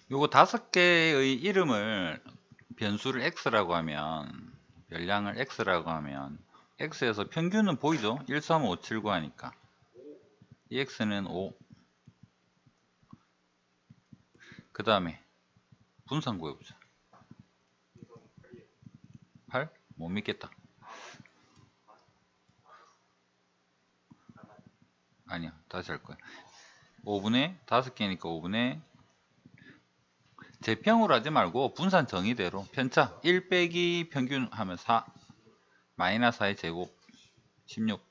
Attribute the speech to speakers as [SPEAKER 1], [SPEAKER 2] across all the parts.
[SPEAKER 1] 요거 5개의 이름을 변수를 x라고 하면, 열량을 x라고 하면 x에서 평균은 보이죠? 13579 하니까 이 x는 5. 그 다음에 분산 구해보자. 8? 못 믿겠다. 아니야, 다시 할 거야. 5분의 5개니까 5분의, 제평으로 하지 말고 분산 정의대로 편차 1 빼기 평균 하면 4, 마이너스 4의 제곱 16,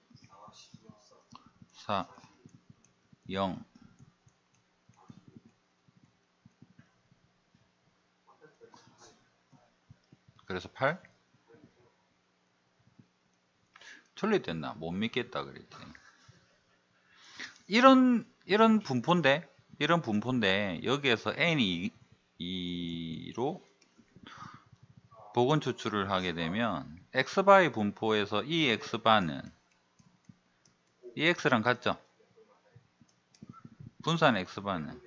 [SPEAKER 1] 4, 0. 그래서 8? 틀렸댔나? 못 믿겠다 그랬더니. 이런 분포인데 여기에서 n이 2로 복원 추출을 하게 되면 x바의 분포에서 이 x바는 이 x랑 같죠? 분산 x바는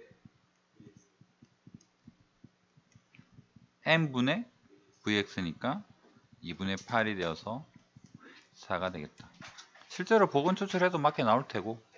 [SPEAKER 1] n분의 vx니까 2분의 8이 되어서 4가 되겠다. 실제로 복원 추출해도 맞게 나올 테고